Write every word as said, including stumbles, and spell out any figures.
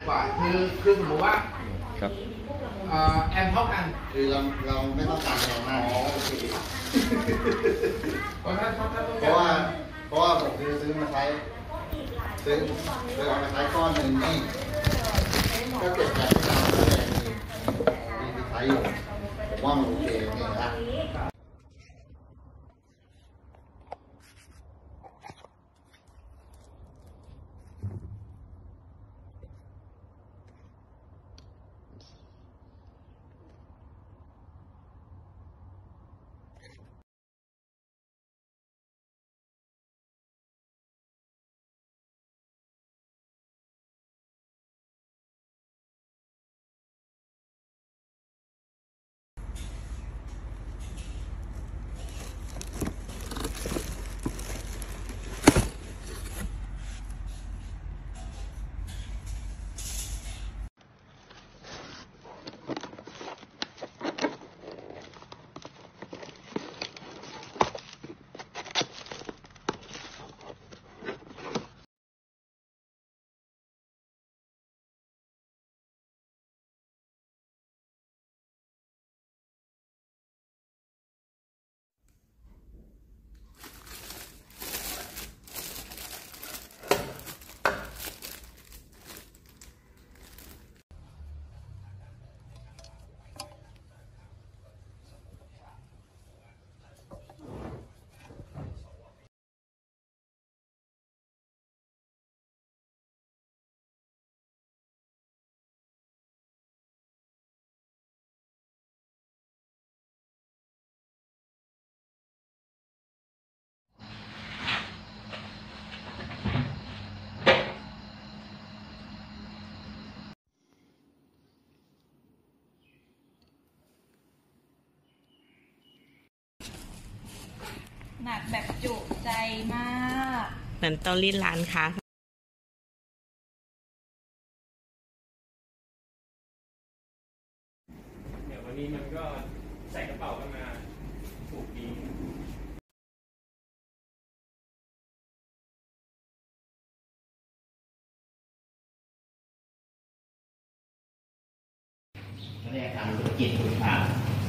กว่าคือคือสมมติว่าครับแอมเท่ากันคือเราเราไม่ต้องการแรงมากเพราะถ้าเพราะว่าเพราะว่าผมคือซื้อมาใช้ซื้อซื้อเอามาใช้ก้อนหนึ่งนี่ก็เก็บแบบที่เราเนี่ยมีมีใช้อยู่ผมว่ามันโอเคนี่นะหนักแบบจุใจมากเหมือนเตารีดร้านค้าเดี๋ยววันนี้มันก็ใส่กระเป๋ากันมาถูกดีเรียกการรู้จิตรู้ทาง